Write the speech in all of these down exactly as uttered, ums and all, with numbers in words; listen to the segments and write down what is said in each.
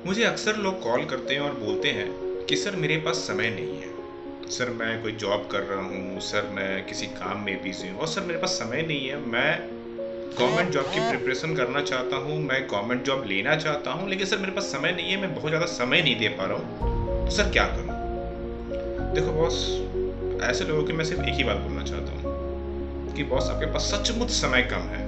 मुझे अक्सर लोग कॉल करते हैं और बोलते हैं कि सर मेरे पास समय नहीं है, सर मैं कोई जॉब कर रहा हूँ, सर मैं किसी काम में बिजी हूँ और सर मेरे पास समय नहीं है। मैं गवर्नमेंट जॉब की प्रिपरेशन करना चाहता हूँ, मैं गवर्नमेंट जॉब लेना चाहता हूँ, लेकिन सर मेरे पास समय नहीं है, मैं बहुत ज़्यादा समय नहीं दे पा रहा हूँ, तो सर क्या करूँ? देखो बॉस, ऐसे लोगों की मैं सिर्फ एक ही बात बोलना चाहता हूँ कि बॉस आपके पास सचमुच समय कम है।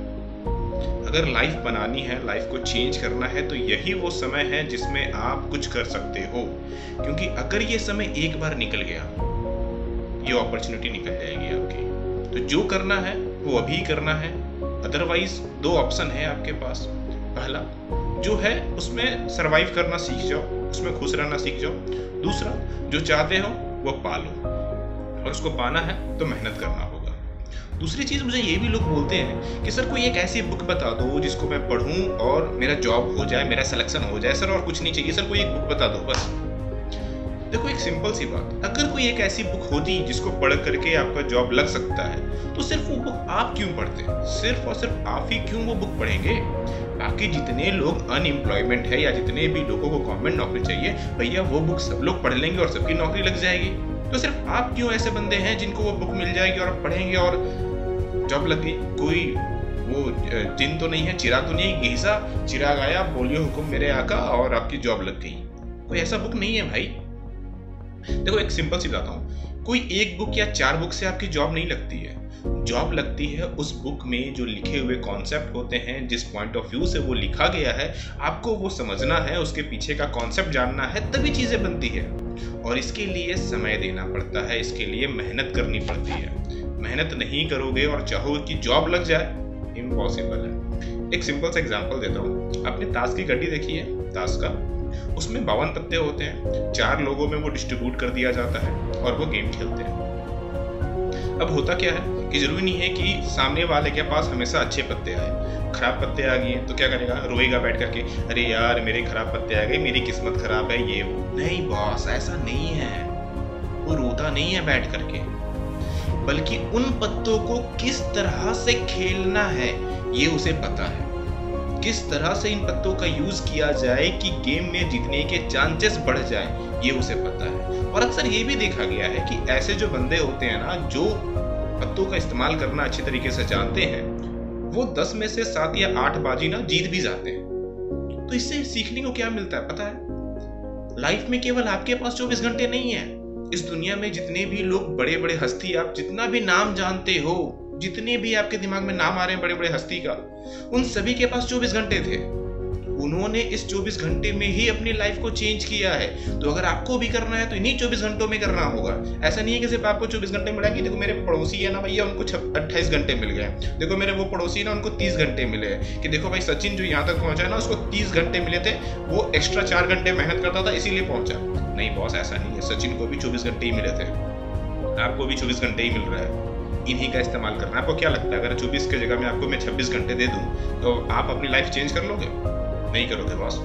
अगर लाइफ बनानी है, लाइफ को चेंज करना है, तो यही वो समय है जिसमें आप कुछ कर सकते हो। क्योंकि अगर ये समय एक बार निकल गया, ये अपॉर्चुनिटी निकल जाएगी आपकी। तो जो करना है वो अभी करना है। अदरवाइज दो ऑप्शन है आपके पास। पहला जो है उसमें सरवाइव करना सीख जाओ, उसमें खुश रहना सीख जाओ। दूसरा जो चाहते हो वो पालो, और उसको पाना है तो मेहनत करना होगा। दूसरी चीज़, मुझे ये भी लोग बोलते हैं कि सर कोई एक ऐसी बुक बता दो जिसको मैं पढूं और मेरा जॉब हो जाए, मेरा सिलेक्शन हो जाए सर, और कुछ नहीं चाहिए सर, कोई एक बुक बता दो बस। देखो एक सिंपल सी बात, अगर कोई एक ऐसी बुक होती जिसको पढ़ करके आपका जॉब लग सकता है, तो सिर्फ वो बुक आप क्यों पढ़ते? सिर्फ और सिर्फ आप ही क्यों वो बुक पढ़ेंगे? बाकी जितने लोग अनएम्प्लॉयमेंट है या जितने भी लोगों को गवर्नमेंट नौकरी चाहिए, भैया वो बुक सब लोग पढ़ लेंगे और सबकी नौकरी लग जाएगी। तो सिर्फ आप क्यों ऐसे बंदे हैं जिनको वो बुक मिल जाएगी और आप पढ़ेंगे और जॉब लग गई? कोई वो जिन तो नहीं है, चिराग तो नहीं है, घिसा चिराग आया, बोलियो हुकुम मेरे आका, और आपकी जॉब लग गई। कोई ऐसा बुक नहीं है भाई। देखो एक सिंपल सी बताता हूँ, कोई एक बुक या चार बुक से आपकी जॉब नहीं लगती है। जॉब लगती है उस बुक में जो लिखे हुए कॉन्सेप्ट होते हैं, जिस पॉइंट ऑफ व्यू से वो लिखा गया है, आपको वो समझना है, उसके पीछे का कॉन्सेप्ट जानना है, तभी चीजें बनती है। और इसके लिए समय देना पड़ता है, इसके लिए मेहनत करनी पड़ती है। मेहनत नहीं करोगे और चाहोगे कि जॉब लग जाए, इम्पॉसिबल है। एक सिंपल सा एग्जांपल देता हूँ। आपने ताश की गड्डी देखी है? ताश का उसमें बावन पत्ते होते हैं, चार लोगों में वो डिस्ट्रीब्यूट कर दिया जाता है और वो गेम खेलते हैं। अब होता क्या है कि जरूरी नहीं है कि सामने वाले के पास हमेशा अच्छे पत्ते आए। खराब पत्ते आ गए तो क्या करेगा? रोएगा बैठ करके, अरे यार मेरे खराब पत्ते आ गए, मेरी किस्मत खराब है, ये वो। नहीं बॉस, ऐसा नहीं है। वो रोता नहीं है बैठ करके, बल्कि उन पत्तों को किस तरह से खेलना है ये उसे पता है। किस तरह से इन पत्तों का यूज किया जाए कि गेम में जीतने के चांसेस बढ़ जाए, ये उसे पता है। और अक्सर ये भी देखा गया है कि ऐसे जो बंदे होते हैं ना, जो पत्तों का इस्तेमाल करना अच्छे तरीके से जानते हैं, वो दस में से सात या आठ बाजी ना जीत भी जाते हैं। तो इससे सीखने को क्या मिलता है पता है? लाइफ में केवल आपके पास चौबीस घंटे नहीं है। इस दुनिया में जितने भी लोग बड़े बड़े हस्ती, आप जितना भी नाम जानते हो, जितने भी आपके दिमाग में नाम आ रहे हैं बड़े बड़े हस्ती का, उन सभी के पास चौबीस घंटे थे। उन्होंने इस चौबीस घंटे में ही अपनी लाइफ को चेंज किया है। तो अगर आपको भी करना है तो इन्हीं चौबीस घंटों में करना होगा। ऐसा नहीं है कि सिर्फ आपको चौबीस घंटे मिला कि देखो मेरे पड़ोसी है ना भैया, उनको अट्ठाईस घंटे मिल गए, देखो मेरे वो पड़ोसी है ना, उनको तीस घंटे मिले, कि देखो भाई सचिन जो यहाँ तक पहुंचा है ना, उसको तीस घंटे मिले थे, वो एक्स्ट्रा चार घंटे मेहनत करता था इसीलिए पहुंचा। नहीं बॉस, ऐसा नहीं है। सचिन को भी चौबीस घंटे ही मिले थे, आपको भी चौबीस घंटे ही मिल रहा है। इन्हीं का इस्तेमाल करना है। आपको क्या लगता है अगर चौबीस की जगह में आपको मैं छब्बीस घंटे दे दूं तो आप अपनी लाइफ चेंज कर लोगे? नहीं करोगे बॉस।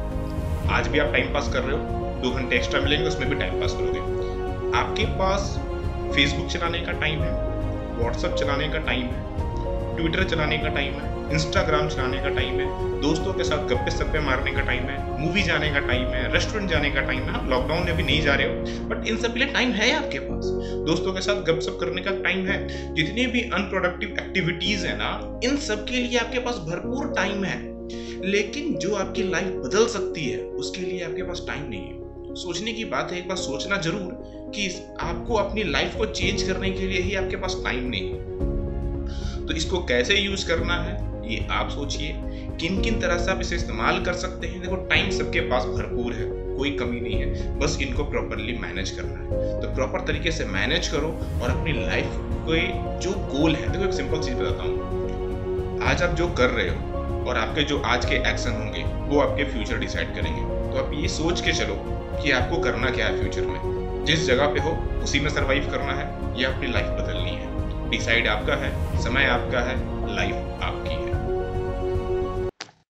आज भी आप टाइम पास कर रहे हो, दो घंटे एक्स्ट्रा मिलेंगे, उसमें भी टाइम पास करोगे। आपके पास फेसबुक चलाने का टाइम है, व्हाट्सएप चलाने का टाइम है, ट्विटर चलाने का टाइम है, इंस्टाग्राम चलाने का टाइम है, दोस्तों के साथ गप्पे सप्पे मारने का टाइम है, मूवी जाने का टाइम है, रेस्टोरेंट जाने का टाइम है। लॉकडाउन में अभी नहीं जा रहे हो, बट इन सब के लिए टाइम है आपके पास। दोस्तों के साथ गपशप करने का टाइम है। जितनी भी अनप्रोडक्टिव एक्टिविटीज है ना, इन सब के लिए आपके पास भरपूर टाइम है। लेकिन जो आपकी लाइफ बदल सकती है, उसके लिए आपके पास टाइम नहीं है। सोचने की बात है, एक बार सोचना जरूर कि आपको अपनी लाइफ को चेंज करने के लिए ही आपके पास टाइम नहीं है। तो इसको कैसे यूज करना है ये आप सोचिए, किन किन तरह से आप इसे इस्तेमाल कर सकते हैं। देखो टाइम सबके पास भरपूर है, कोई कमी नहीं है, बस इनको प्रॉपरली मैनेज करना है। तो प्रॉपर तरीके से मैनेज करो और अपनी लाइफ को जो गोल है, देखो एक सिंपल चीज बताता हूँ, आज आप जो कर रहे हो और आपके जो आज के एक्शन होंगे वो आपके फ्यूचर डिसाइड करेंगे। तो आप ये सोच के चलो कि आपको करना क्या है फ्यूचर में। जिस जगह पे हो उसी में सरवाइव करना है या अपनी लाइफ बदलनी है। डिसाइड आपका है, समय आपका है, लाइफ